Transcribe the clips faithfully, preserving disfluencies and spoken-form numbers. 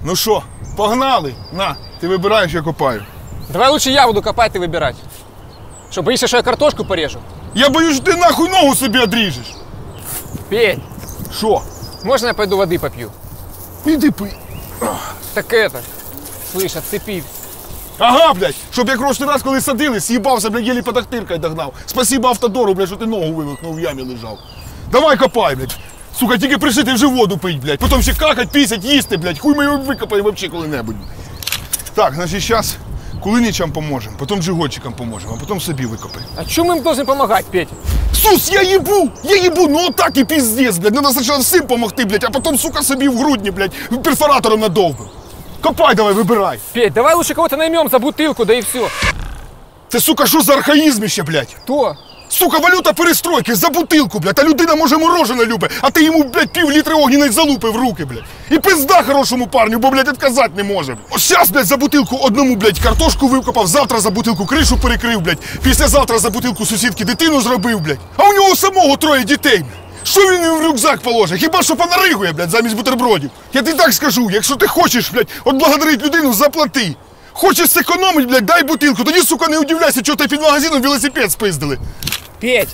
Ну що, погнали? На, ти вибираєш, я копаю. Давай лучше я буду копать и выбирать. Что, боишься, что я картошку порежу? Я боюсь, що ти нахуй ногу собі одріжеш. Петь, Що? можно я пойду воды попью? Іди пий. Так это, слышь, отцепи. Ага, блядь, щоб як прошлий раз, коли садились, їбався, блядь, єлі по тахтиркою догнав. Спасибо автодору, блядь, що ти ногу вивихнув, в ямі лежав. Давай копай, блядь. Сука, тільки пришити вже воду пить, блядь. Потім ще какать, пісять, їсти, блядь. Хуй ми його викопаємо вообще коли-небудь. Так, значить, зараз кулиничам поможемо, потім джигольчикам поможемо, а потім собі викопаємо. А чё мы им должны помогать, Петь? Сус, я їбу! Я їбу, ну отак і піздець, блядь. Надо спочатку всім помогти, блядь, а потім, сука, собі в грудні, блядь, перфоратором надовбив. Копай давай, вибирай. Петь, давай лучше кого-то наймем за бутылку, да и все. Це, сука, що за архаїзм ще, блядь? Кто? Сука, валюта перестройки за бутилку, блядь, а людина, може, морожене любить, а ти йому, блядь, пів літри огняної залупи в руки, блядь. І пизда хорошому парню, бо, блядь, відказати не може. Ось щас, блядь, за бутилку одному, блядь, картошку викопав, завтра за бутилку кришу перекрив, блядь, післязавтра за бутилку сусідки дитину зробив, блядь. А у нього самого троє дітей, блядь. Що він їм в рюкзак положить? Хіба що понаригує, блядь, замість бутербродів? Я тобі так скажу, якщо ти хочеш, блядь, отблагодарити людину, заплати. Хочеш зекономити, блядь, дай бутилку, тоді, сука, не удивляйся, чого ти під магазином велосипед спиздили. Петя,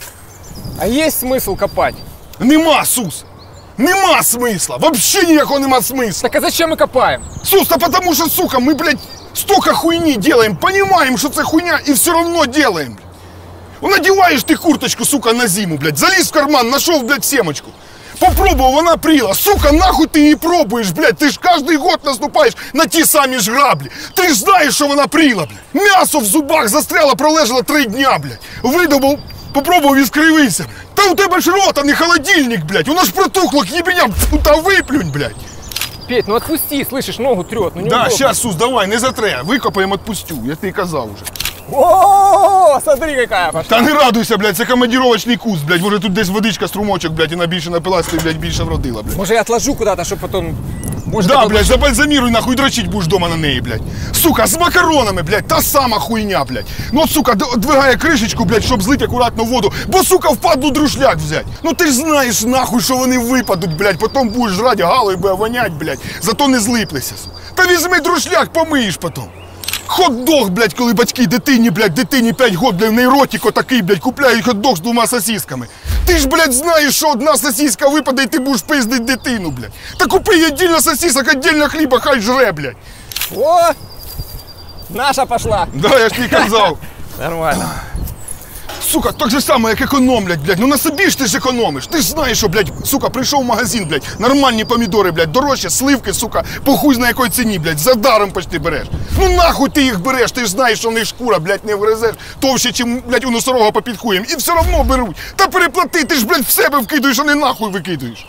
а есть смысл копать? Нема, Сус! Нема смисла! Вообще ніякого нема смисла! Так а зачем мы копаем? Сус, да потому что, сука, мы, блядь, столько хуйни делаем, понимаем, что это хуйня, и все равно делаем. Ну, надеваешь ты курточку, сука, на зиму, блядь, залез в карман, нашел, блядь, семочку. Попробовал, она прила. Сука, нахуй ты ее пробуешь, блядь? Ты ж каждый год наступаешь на ті самі ж граблі. Ты ж знаешь, что она прила, блядь. Мясо в зубах застряло, пролежало три дня, блядь. Видобув, попробував і скривився, блядь. Та у тебе ж рот, а не холодильник, блядь. Воно ж протухло, ебеня, та виплюнь, блядь. Петь, ну отпусти, слышишь, ногу трет, ну Да, неудобно. сейчас, Сус, давай, не затре. Викопаємо, отпустю, я тобі казав уже. О, смотри, какая пошла. Та не радуйся, блядь, це командировочний куст, блядь. Може тут десь водичка, струмочок, блядь, і вона більше напилась, ти, блядь, більше вродила, блядь. Может, я отложу куда-то, чтобы потом... Может, Да, это блядь, забальзамируй, нахуй, дрочить будеш дома на неї, блядь. Сука, з макаронами, блядь, та сама хуйня, блядь. Ну, от, сука, двигає кришечку, блядь, щоб злить акуратно воду, бо, сука, впадло друшляк взять. Ну, ти ж знаєш, нахуй, що вони випадуть, блядь, потім будеш жрать, галою буде вонять, блядь, зато не злиплися, сука. Та візьми друшляк, помиєш потім. Хот-дог, блядь, коли батьки дитині, блядь, дитині п'ять год, блядь, нейротик отакий, блядь, купляють хот-дог з двома сосісками. Ти ж, блядь, знаєш, що одна сосіска випаде і ти будеш пиздить дитину, блядь. Та купи їй отдельно сосісок, отдельно хліба, хай жре, блядь. О, наша пошла. Да, я ж тобі казав. Нормально. Сука, так же само, як економлять, блядь. Ну на собі ж ти ж економиш. Ти ж знаєш, що, блядь, сука, прийшов в магазин, блядь, нормальні помідори, блядь, дорожче, сливки, сука, по хуй на якій ціні, блядь, за даром почти береш. Ну нахуй ти їх береш, ти ж знаєш, що в них шкура, блядь, не вгризеш товще, чим, блядь, у носорога попід хуєм. І все одно беруть. Та переплати, ти ж, блядь, в себе вкидуєш, а не нахуй викидуєш.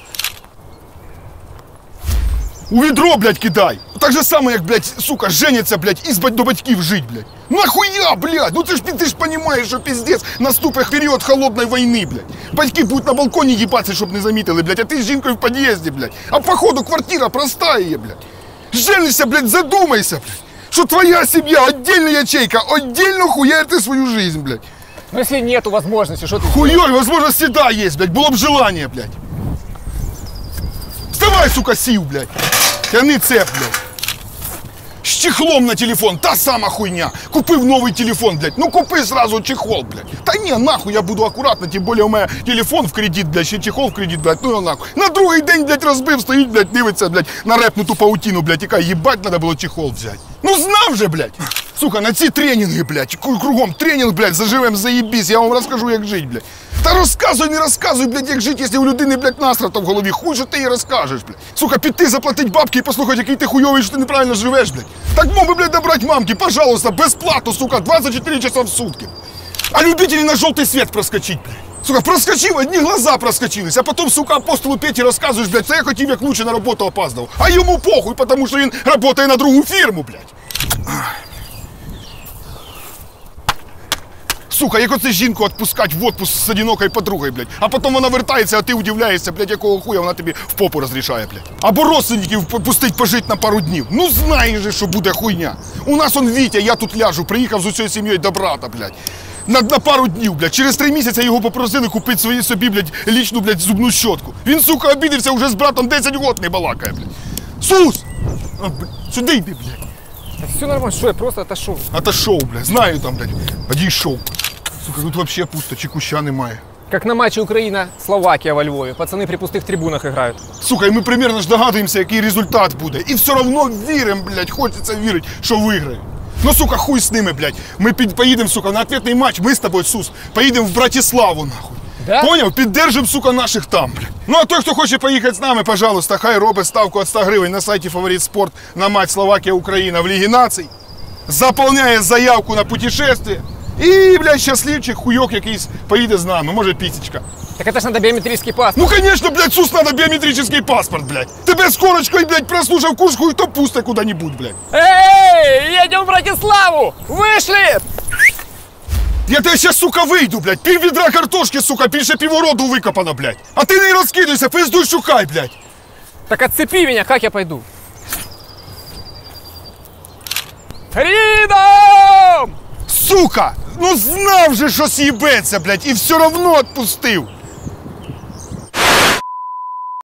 У відро, блядь, кидай. Так же само, як, блядь, сука, женяться, блядь, і до батьків жить, блядь. Нахуя, блядь? Ну ти ж, ти ж понимаешь, що пиздец наступить період холодної війни, блядь. Батьки будуть на балконі їбатися, щоб не замітили, блядь, а ти з жінкою в під'їзді, блядь. А походу квартира простая є, блядь. Женишся, блядь, задумайся, блядь. Що твоя сім'я, отдельна ячейка, отдельно хуярити свою жизнь, блядь. Ну если нету возможности, что ты... Хуёй, возможно, всегда есть, блядь, было бы желание, блядь. Вставай, сука, сів, блядь. Тяни цеп, блядь. З чехлом на телефон, та сама хуйня. Купив новий телефон, блядь. Ну купи сразу чехол, блядь. Та ні, нахуй, я буду акуратно, тим більше у мене телефон в кредит, блядь, ще чехол в кредит, блядь, ну його нахуй. На другий день, блядь, розбив, стоїть, блядь, дивиться, блядь, на репнуту паутину, блядь, яка їбать, треба було чехол взяти. Ну знав же, блядь. Сука, на ці тренінги, блядь, кругом тренінг, блядь, заживем, заєбісь, я вам розкажу, як жити, блядь. Та розказуй, не розказуй, блядь, як жити, якщо у людини, блядь, настрата в голові. Хуй, що ти їй розкажеш, блядь. Сука, піти, заплатить бабки і послухати, який ти хуйовий, що ти неправильно живеш, блядь. Так мог би, блядь, добрать мамки, пожалуйста, безплатно, сука, двадцать четыре часа в сутки. А любители на желтый свет проскочить, блядь. Сука, проскочил, одни глаза проскочились, а потом, сука, апостолу Петі розказуєш, блядь, це я хотів як лучше на роботу опаздав. А йому похуй, потому що він працює на другу фірму, блядь. Сука, як оце жінку відпускати в отпуск з одинокою подругою, блядь. А потім вона вертається, а ти удивляєшся, блядь, якого хуя вона тобі в попу розрішає, блядь. Або родственників пустить пожити на пару днів. Ну знаєш же, що буде хуйня. У нас он Вітя, я тут ляжу, приїхав з усією сім'єю до брата, блядь. На, на пару днів, блядь. Через три місяці його попросили купити свої собі, блядь, лічну, блядь, зубну щотку. Він, сука, обідався, вже з братом десять років не балакає, блядь. Сус! А, блядь, сюди йди, блядь. Да все нормально, что я просто отошел. Отошов, блядь, знаю там, блядь, одійшов. Сука, тут вообще пусто, чи куща немає. Как на матче Украина-Словакия во Львове. Пацаны при пустых трибунах играют. Сука, і ми примерно ж догадуємося, який результат буде. І все одно віримо, блядь, хочеться вірити, що виграємо. Ну, сука, хуй з ними, блядь. Ми під, поїдемо, сука, на ответний матч, ми з тобою, Сус, поїдемо в Братиславу, нахуй. Да? Поняв? Піддержим, сука, наших там, блядь. Ну, а той, хто хоче поїхати з нами, пожалуйста, хай робить ставку від ста гривень на сайті Фаворит Спорт на матч Словакія-Україна в Лігі націй. Заповняє заявку на путешествие. І, блядь, щасливчик, хуйок якийсь поїде з нами, може пісечка. Так это ж надо биометрический паспорт. Ну, конечно, блядь, Сус, надо биометрический паспорт, блядь. Тебе с корочкой, блядь, прослушав курс, хуй то пусто куда-нибудь, блядь. Эй, едем в Братиславу! Вышли! Я тебе сейчас, сука, вийду, блядь. Пів відра картошки, сука, більше півгороду викопано, блядь. А ти не розкидуйся, пиздуй шукай, блядь. Так отцепи меня, как я пойду? Фридом! Сука! Ну знав же, що з'їбеться, блядь, і все равно отпустив.